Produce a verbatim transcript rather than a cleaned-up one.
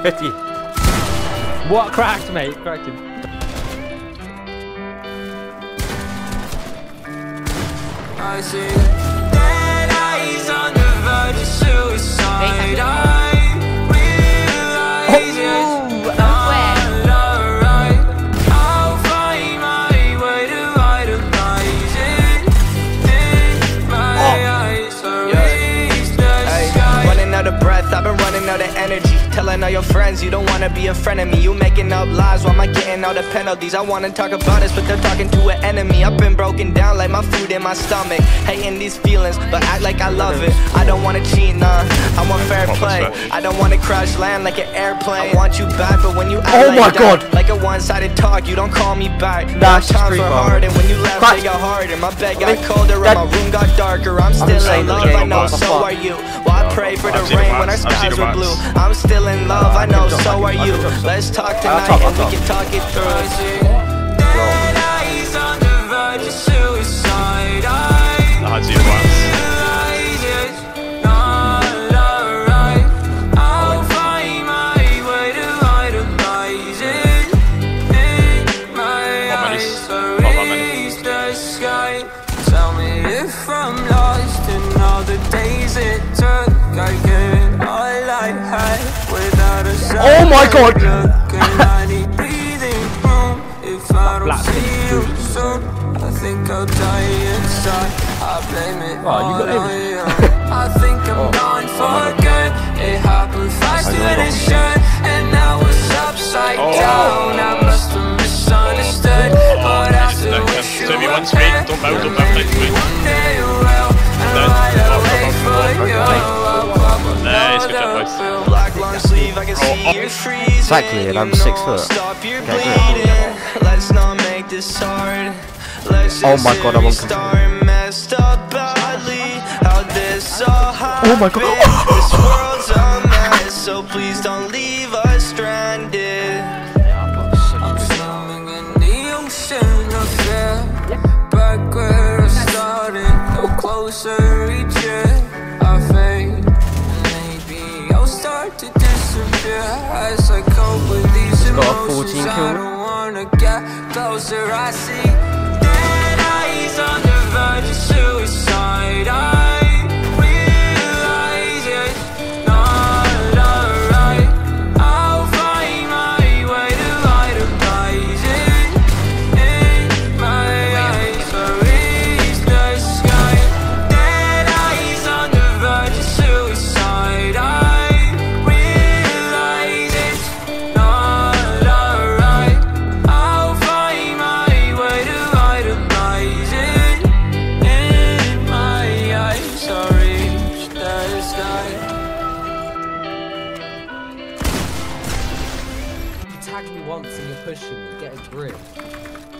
fifty. What cracked, mate? Cracked him. I see dead eyes on the verge of suicide. I realize it's not alright. I'll find my way to idolize it. In my eyes, I raise the sky. Running out of breath, I've been running out of energy. Telling all your friends you don't wanna be a friend of me. You making up lies, why am I getting all the penalties? I wanna talk about this, but they're talking to an enemy. I've been broken down like my food in my stomach. Hating these feelings, but act like I love it. I don't wanna cheat, nah, I want fair play. I don't wanna crash land like an airplane. I want you back, but when you act oh like my that, God. like a one-sided talk, you don't call me back. Nah, time for hard, and when you left, they got harder. My bed got colder, and my room got darker. I'm still in love, I know, so are you. Well, I pray for the rain when our skies were blue. I'm still in love, I know, so are you. Let's talk tonight and we can talk it through. Dead eyes on the verge of suicide. I realize it's not alright. I'll find my way to idolize it. In my eyes, I raise the sky. Tell me if I'm lost in all the days it took. I get all I had without a sound. Oh my God! I need breathing room if I don't see you soon. I think I'll die inside. I blame it oh, all you got on you. I think I'm oh. gone for good. It happened faster than it should, and now it's upside oh. down. I must have misunderstood, but after wish you were here, maybe one day you will, and I'll wait for you. Nice, good job, boys. Black long sleeve, I can see you freezing. Exactly, and I'm six foot. Stop your bleeding. Let's not make this hard. Let's oh my God, I'm on control. Messed up badly. How this all happened. Oh my God. This world's a mess, so please don't leave us stranded. I'm swimming in the ocean of fear. Back where I started, no closer each year. I fade. Start to disappear as I cope with these emotions. I don't wanna get closer. I see dead eyes on the verge of suicide. I realize it's not alright. I'll find my way to idolize it. In my eyes, I reach the sky. Dead eyes on the verge of suicide. I Tag me once and you're pushing me, get a grip.